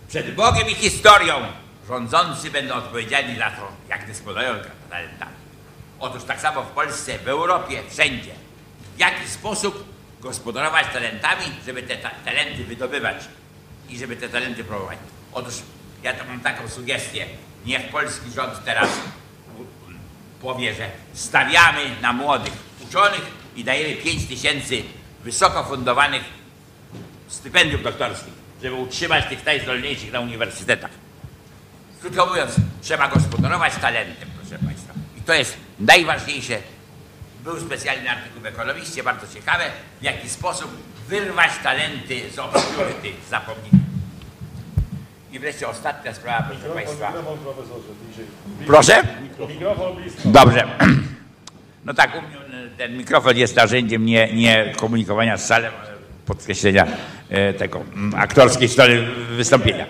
Przed Bogiem i historią rządzący będą odpowiedzialni za to, jak dysponują talentami. Otóż tak samo w Polsce, w Europie, wszędzie. W jaki sposób gospodarować talentami, żeby te talenty wydobywać i żeby te talenty promować. Otóż ja to mam taką sugestię. Niech polski rząd teraz powie, że stawiamy na młodych uczonych i dajemy 5000 wysoko fundowanych stypendiów doktorskich, żeby utrzymać tych najzdolniejszych na uniwersytetach. Krótko mówiąc, trzeba gospodarować talentem, proszę Państwa. I to jest najważniejsze. Był specjalny artykuł w Ekonomiście, bardzo ciekawe, w jaki sposób wyrwać talenty z obskuryty, z zapomnienia. I wreszcie ostatnia sprawa, proszę Państwa. Mikrofon, profesorze, bliżej. Proszę? Mikrofon blisko. Dobrze. No tak, u mnie ten mikrofon jest narzędziem nie komunikowania z salą, ale podkreślenia tego aktorskiej strony wystąpienia.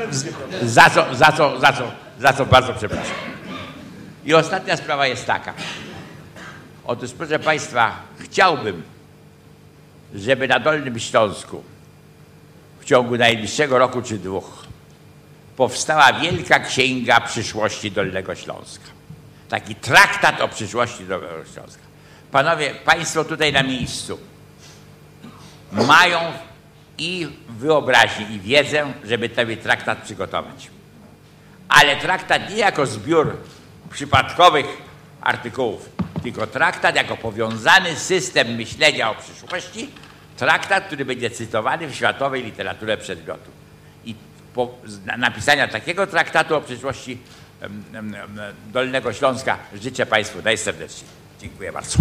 Za co bardzo przepraszam. I ostatnia sprawa jest taka. Otóż, proszę Państwa, chciałbym, żeby na Dolnym Śląsku w ciągu najbliższego roku czy 2 powstała wielka księga przyszłości Dolnego Śląska. Taki traktat o przyszłości Dolnego Śląska. Panowie, Państwo tutaj na miejscu mają i wyobraźnię, i wiedzę, żeby ten traktat przygotować. Ale traktat nie jako zbiór przypadkowych artykułów, tylko traktat jako powiązany system myślenia o przyszłości, traktat, który będzie cytowany w światowej literaturze przedmiotu. I po napisania takiego traktatu o przyszłości Dolnego Śląska życzę Państwu najserdeczniej. Dziękuję bardzo.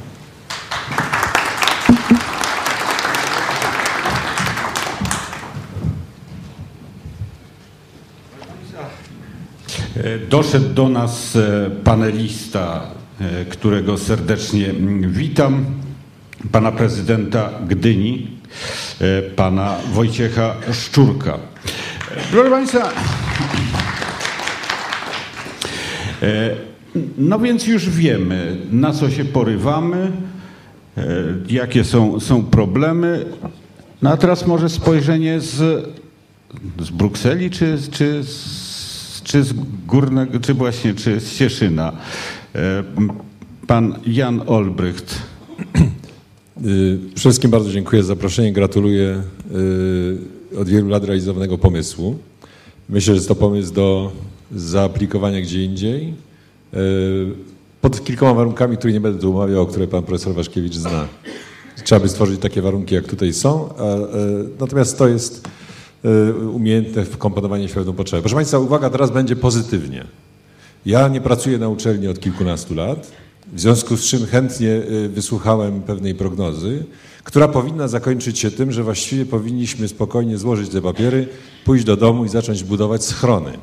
Doszedł do nas panelista, którego serdecznie witam, pana prezydenta Gdyni, pana Wojciecha Szczurka. Proszę Państwa, no więc już wiemy, na co się porywamy, jakie są problemy. No a teraz może spojrzenie z Brukseli, czy z Górnego, czy z Cieszyna. Pan Jan Olbrycht. Przede wszystkim bardzo dziękuję za zaproszenie. Gratuluję od wielu lat realizowanego pomysłu. Myślę, że jest to pomysł do zaaplikowania gdzie indziej. Pod kilkoma warunkami, które nie będę tu omawiał, które pan profesor Waszkiewicz zna. Trzeba by stworzyć takie warunki, jak tutaj są. Natomiast to jest umiejętne wkomponowanie się w pewną potrzebę. Proszę Państwa, uwaga, teraz będzie pozytywnie. Ja nie pracuję na uczelni od kilkunastu lat, w związku z czym chętnie wysłuchałem pewnej prognozy, która powinna zakończyć się tym, że właściwie powinniśmy spokojnie złożyć te papiery, pójść do domu i zacząć budować schrony.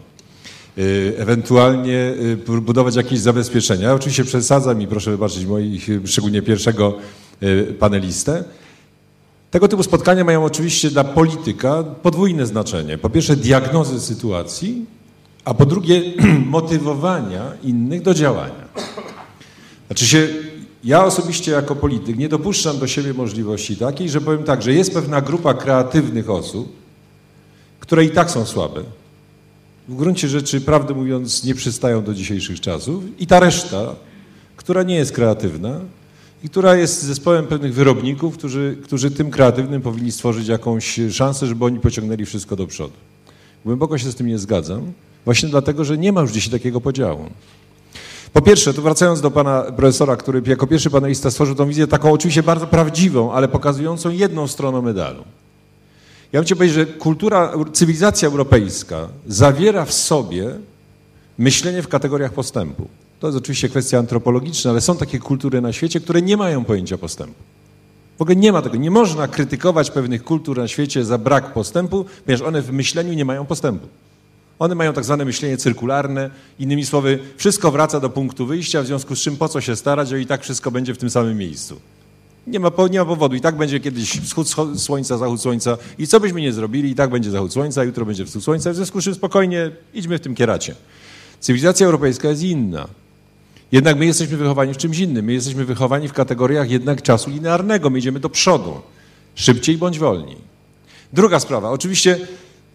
Ewentualnie budować jakieś zabezpieczenia. Ja oczywiście przesadzam i proszę wybaczyć moich, szczególnie pierwszego panelistę. Tego typu spotkania mają oczywiście dla polityka podwójne znaczenie. Po pierwsze diagnozy sytuacji, a po drugie motywowania innych do działania. Znaczy ja osobiście jako polityk nie dopuszczam do siebie możliwości takiej, że powiem tak, że jest pewna grupa kreatywnych osób, które i tak są słabe. W gruncie rzeczy, prawdę mówiąc, nie przystają do dzisiejszych czasów i ta reszta, która nie jest kreatywna i która jest zespołem pewnych wyrobników, którzy tym kreatywnym powinni stworzyć jakąś szansę, żeby oni pociągnęli wszystko do przodu. Głęboko się z tym nie zgadzam, właśnie dlatego, że nie ma już dzisiaj takiego podziału. Po pierwsze, to wracając do pana profesora, który jako pierwszy panelista stworzył tą wizję, taką oczywiście bardzo prawdziwą, ale pokazującą jedną stronę medalu. Ja bym chciał powiedzieć, że cywilizacja europejska zawiera w sobie myślenie w kategoriach postępu. To jest oczywiście kwestia antropologiczna, ale są takie kultury na świecie, które nie mają pojęcia postępu. W ogóle nie ma tego. Nie można krytykować pewnych kultur na świecie za brak postępu, ponieważ one w myśleniu nie mają postępu. One mają tak zwane myślenie cyrkularne, innymi słowy, wszystko wraca do punktu wyjścia, w związku z czym po co się starać, że i tak wszystko będzie w tym samym miejscu. Nie ma powodu, i tak będzie kiedyś wschód słońca, zachód słońca i co byśmy nie zrobili, i tak będzie zachód słońca, jutro będzie wschód słońca, w związku z czym spokojnie idźmy w tym kieracie. Cywilizacja europejska jest inna. Jednak my jesteśmy wychowani w czymś innym. My jesteśmy wychowani w kategoriach jednak czasu linearnego. My idziemy do przodu. Szybciej bądź wolniej. Druga sprawa. Oczywiście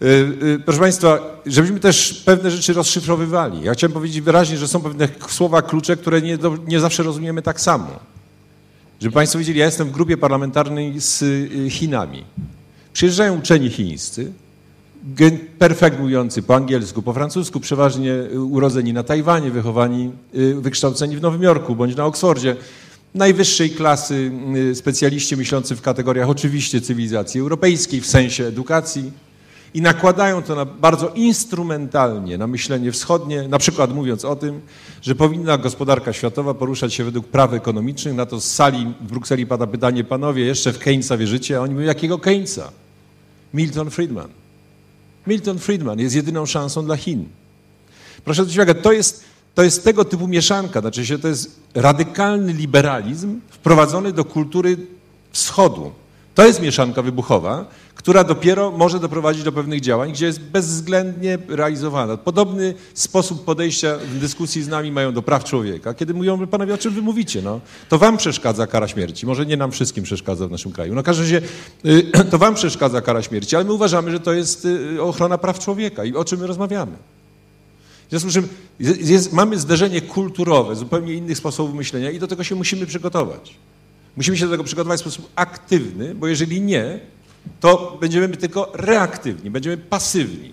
Proszę Państwa, żebyśmy też pewne rzeczy rozszyfrowywali. Ja chciałem powiedzieć wyraźnie, że są pewne słowa klucze, które nie zawsze rozumiemy tak samo. Żeby Państwo wiedzieli, ja jestem w grupie parlamentarnej z Chinami. Przyjeżdżają uczeni chińscy, perfekt mówiący po angielsku, po francusku, przeważnie urodzeni na Tajwanie, wykształceni w Nowym Jorku bądź na Oksfordzie. Najwyższej klasy specjaliści myślący w kategoriach oczywiście cywilizacji europejskiej w sensie edukacji i nakładają to bardzo instrumentalnie na myślenie wschodnie, na przykład mówiąc o tym, że powinna gospodarka światowa poruszać się według praw ekonomicznych. Na to z sali w Brukseli pada pytanie: panowie, jeszcze w Keynesa wierzycie? A oni mówią: jakiego Keynesa? Milton Friedman. Milton Friedman jest jedyną szansą dla Chin. Proszę zwrócić uwagę, to jest tego typu mieszanka, znaczy to jest radykalny liberalizm wprowadzony do kultury wschodu. To jest mieszanka wybuchowa, która dopiero może doprowadzić do pewnych działań, gdzie jest bezwzględnie realizowana. Podobny sposób podejścia w dyskusji z nami mają do praw człowieka, kiedy mówią: panowie, o czym wy mówicie? No, to wam przeszkadza kara śmierci. Może nie nam wszystkim przeszkadza w naszym kraju. No, w każdym razie to wam przeszkadza kara śmierci, ale my uważamy, że to jest ochrona praw człowieka i o czym my rozmawiamy. W związku z czym mamy zderzenie kulturowe, zupełnie innych sposobów myślenia i do tego się musimy przygotować. Musimy się do tego przygotować w sposób aktywny, bo jeżeli nie, to będziemy tylko reaktywni, będziemy pasywni.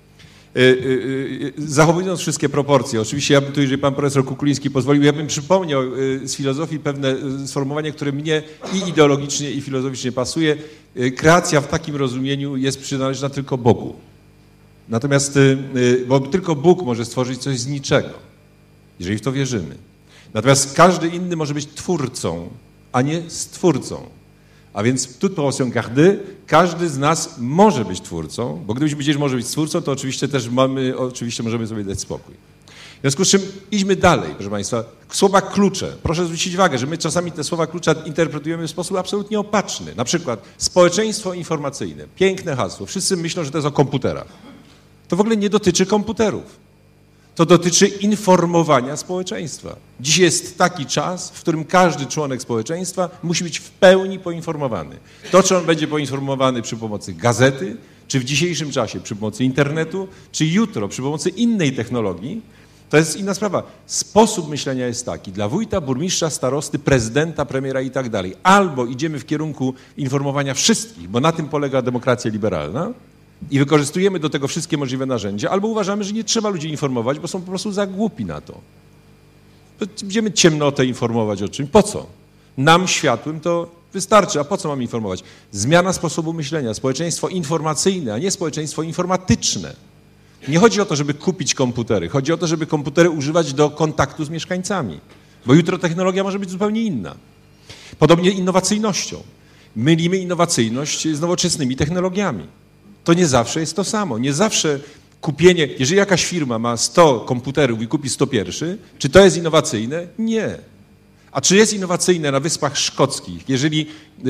Zachowując wszystkie proporcje, oczywiście ja bym tu, jeżeli pan profesor Kukuliński pozwolił, ja bym przypomniał z filozofii pewne sformułowanie, które mnie i ideologicznie, i filozoficznie pasuje. Kreacja w takim rozumieniu jest przynależna tylko Bogu. Natomiast, bo tylko Bóg może stworzyć coś z niczego, jeżeli w to wierzymy. Natomiast każdy inny może być twórcą, a nie stwórcą. A więc toute proportion gardée, każdy z nas może być twórcą, bo gdybyśmy wiedzieli, że może być twórcą, to oczywiście też możemy sobie dać spokój. W związku z czym idźmy dalej, proszę Państwa. Słowa klucze. Proszę zwrócić uwagę, że my czasami te słowa klucze interpretujemy w sposób absolutnie opatrzny. Na przykład społeczeństwo informacyjne. Piękne hasło. Wszyscy myślą, że to jest o komputerach. To w ogóle nie dotyczy komputerów. To dotyczy informowania społeczeństwa. Dziś jest taki czas, w którym każdy członek społeczeństwa musi być w pełni poinformowany. To, czy on będzie poinformowany przy pomocy gazety, czy w dzisiejszym czasie przy pomocy internetu, czy jutro przy pomocy innej technologii, to jest inna sprawa. Sposób myślenia jest taki: dla wójta, burmistrza, starosty, prezydenta, premiera i tak dalej. Albo idziemy w kierunku informowania wszystkich, bo na tym polega demokracja liberalna, i wykorzystujemy do tego wszystkie możliwe narzędzia, albo uważamy, że nie trzeba ludzi informować, bo są po prostu za głupi na to. Będziemy ciemnotę informować o czymś. Po co? Nam, światłym, to wystarczy. A po co mamy informować? Zmiana sposobu myślenia. Społeczeństwo informacyjne, a nie społeczeństwo informatyczne. Nie chodzi o to, żeby kupić komputery. Chodzi o to, żeby komputery używać do kontaktu z mieszkańcami. Bo jutro technologia może być zupełnie inna. Podobnie innowacyjnością. Mylimy innowacyjność z nowoczesnymi technologiami. To nie zawsze jest to samo. Nie zawsze kupienie, jeżeli jakaś firma ma 100 komputerów i kupi 101, czy to jest innowacyjne? Nie. A czy jest innowacyjne na Wyspach Szkockich, jeżeli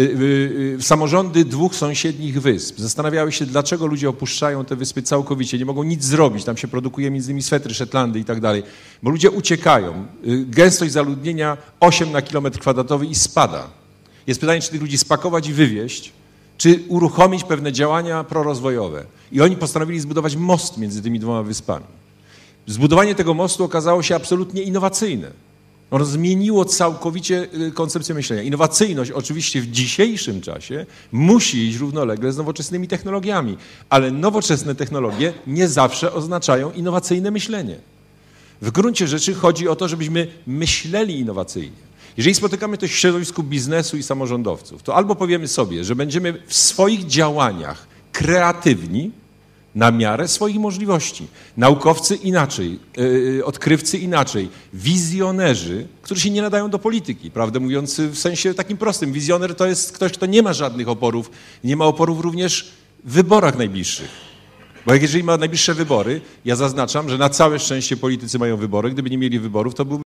samorządy 2 sąsiednich wysp zastanawiały się, dlaczego ludzie opuszczają te wyspy całkowicie, nie mogą nic zrobić, tam się produkuje między innymi swetry, Szetlandy i tak dalej, bo ludzie uciekają, gęstość zaludnienia 8 na kilometr kwadratowy i spada. Jest pytanie, czy tych ludzi spakować i wywieźć, czy uruchomić pewne działania prorozwojowe. I oni postanowili zbudować most między tymi 2 wyspami. Zbudowanie tego mostu okazało się absolutnie innowacyjne. Ono zmieniło całkowicie koncepcję myślenia. Innowacyjność oczywiście w dzisiejszym czasie musi iść równolegle z nowoczesnymi technologiami, ale nowoczesne technologie nie zawsze oznaczają innowacyjne myślenie. W gruncie rzeczy chodzi o to, żebyśmy myśleli innowacyjnie. Jeżeli spotykamy to w środowisku biznesu i samorządowców, to albo powiemy sobie, że będziemy w swoich działaniach kreatywni na miarę swoich możliwości. Naukowcy inaczej, odkrywcy inaczej, wizjonerzy, którzy się nie nadają do polityki, prawdę mówiąc w sensie takim prostym. Wizjoner to jest ktoś, kto nie ma żadnych oporów, nie ma oporów również w wyborach najbliższych. Bo jeżeli ma najbliższe wybory, ja zaznaczam, że na całe szczęście politycy mają wybory, gdyby nie mieli wyborów, to byłby